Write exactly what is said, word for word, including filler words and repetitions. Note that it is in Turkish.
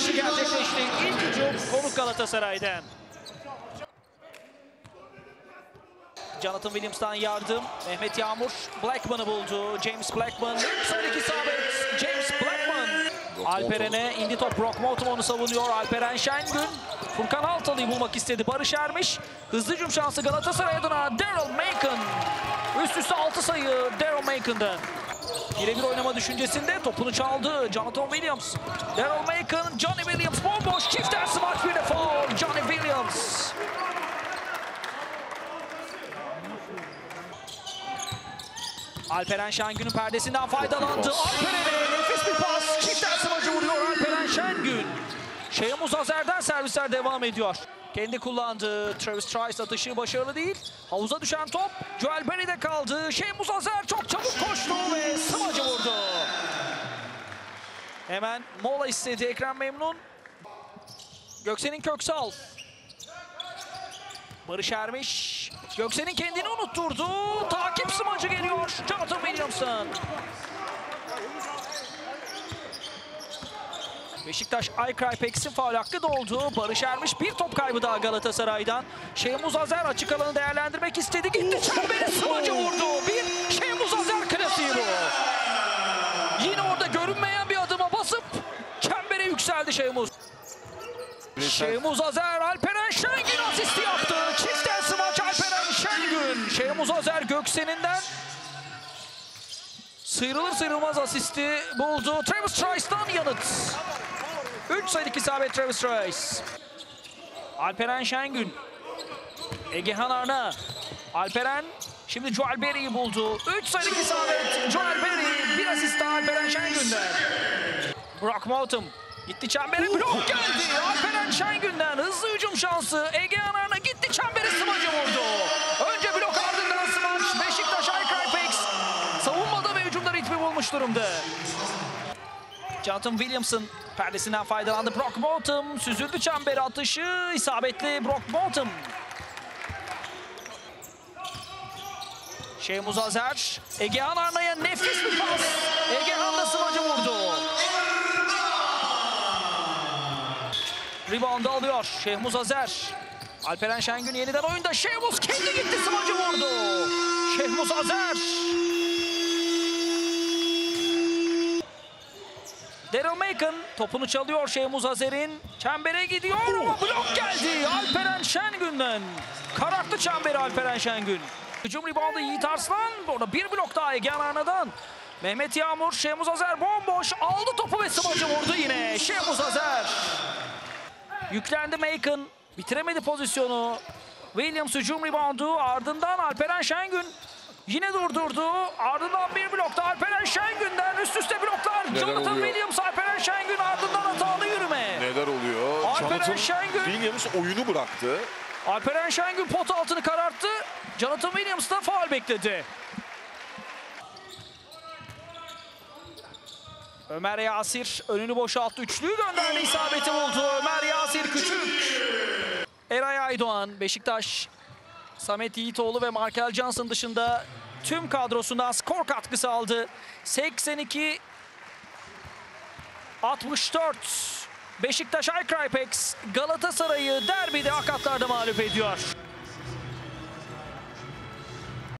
atışı gerçekleşti. İlk hücum konuk Galatasaray'dan. Jonathan Williams'tan yardım. Mehmet Yağmur Blackman'ı buldu. James Blackman. Sarık isabet. James Blackman. Alperen'e indi top. Brockmotum onu savunuyor. Alperen Şengün. Furkan Altalı'yı bulmak istedi. Barış Ermiş. Hızlı hücum şansı Galatasaray adına. Daryl Macon. Üst üste altı sayı Daryl Macon'dan. Birebir oynama düşüncesinde topunu çaldı. Jonathan Williams. Daryl Macon. Johnny Williams bomboş. Çift tersi maç bir de foul. Johnny Williams. Alperen Şengün'ün perdesinden faydalandı. Alperen'e nefis bir pas. Çiften smacı vuruyor Alperen Şengün. Şeyhmuz Azer'den servisler devam ediyor. Kendi kullandığı Travis Trice atışı başarılı değil. Havuza düşen top Joel Berry'de kaldı. Şeyhmuz Azer çok çabuk koştu ve smacı vurdu. Hemen mola istedi Ekrem Memnun. Göksen'in Köksal. Barış Ermiş. Göksen'in kendini unutturdu. Takip smacı geliyor. Jonathan Williamson. Beşiktaş Aycrypex'in faul hakkı doldu. Barış Ermiş bir top kaybı daha Galatasaray'dan. Şeyhmuz Azer açık alanı değerlendirmek istedi. Gitti çemberi smacı vurdu. Bir Şeyhmuz Azer klasiği bu. Yine orada görünmeyen bir adıma basıp çembere yükseldi Şeyhmuz. Şeyhmuz Azer Alperen Şengün asisti yaptı. Çiften smaç Alperen Şengün. Şeyhmuz Azer Göksen'inden sıyrılır sıyrılmaz asisti buldu. Travis Trice'dan yanıt. üç sayılık isabet Travis Trice. Alperen Şengün. Egehan Arna. Alperen şimdi Joel Berry'i buldu. üç sayılık isabet Joel Berry. Bir asist daha Alperen Şengün'den. Brockmotum. Gitti çembere, blok geldi. Alperen Şengün'den hızlı hücum şansı. Egehan Arna gitti çembere, smacı vurdu. Önce blok ardından smaç. Beşiktaş Aycrypex savunmada ve hücumda ritmi bulmuş durumda. Jonathan Williamson perdesinden faydalandı. Brockmotum süzüldü çembere atışı. İsabetli Brockmotum. Şeyhmuz Azer. Egehan Arna'ya nefis bir pas. Egehan da smacı vurdu. Rebound alıyor Şeyhmuz Azer. Alperen Şengün yeniden oyunda. Şeyhmuz kendi gitti, smacı vurdu. Şeyhmuz Azer. Daryl Macon topunu çalıyor Şeyhmuz Azer'in. Çembere gidiyor ama blok geldi Alperen Şengün'den. Kararttı çemberi Alperen Şengün. Hücum reboundu Yiğit Arslan. Orada bir blok daha Egehan Arna'dan. Mehmet Yağmur, Şeyhmuz Azer bomboş. Aldı topu ve smacı vurdu yine. Şeyhmuz Azer. Yüklendi Macon. Bitiremedi pozisyonu. Williams hücum reboundu. Ardından Alperen Şengün yine durdurdu. Ardından bir blokta Alperen Şengün'den üst üste bloklar. Neler Jonathan oluyor? Williams, Alperen Şengün ardından hatalı yürüme. Neler oluyor? Alperen Jonathan Şengün. Williams oyunu bıraktı. Alperen Şengün pot altını kararttı. Jonathan Williams da faul bekledi. Ömer Yasir önünü boşalttı. Üçlüyü gönderdi, isabeti buldu. Ömer Yasir Küçük. Eray Aydoğan, Beşiktaş, Samet Yiğitoğlu ve Markel Johnson dışında tüm kadrosundan skor katkısı aldı. seksen iki altmış dört. Beşiktaş Aycrypex Galatasaray'ı derbide akatlarda mağlup ediyor.